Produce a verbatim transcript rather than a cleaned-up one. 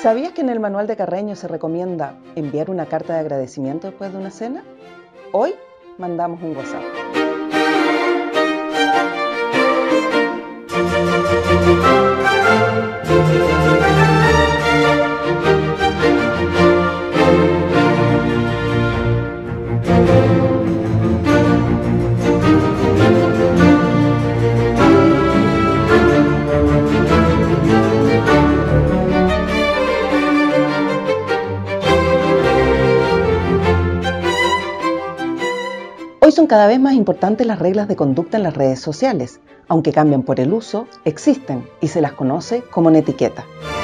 ¿Sabías que en el manual de Carreño se recomienda enviar una carta de agradecimiento después de una cena? Hoy mandamos un WhatsApp. Hoy son cada vez más importantes las reglas de conducta en las redes sociales. Aunque cambian por el uso, existen y se las conoce como netiqueta.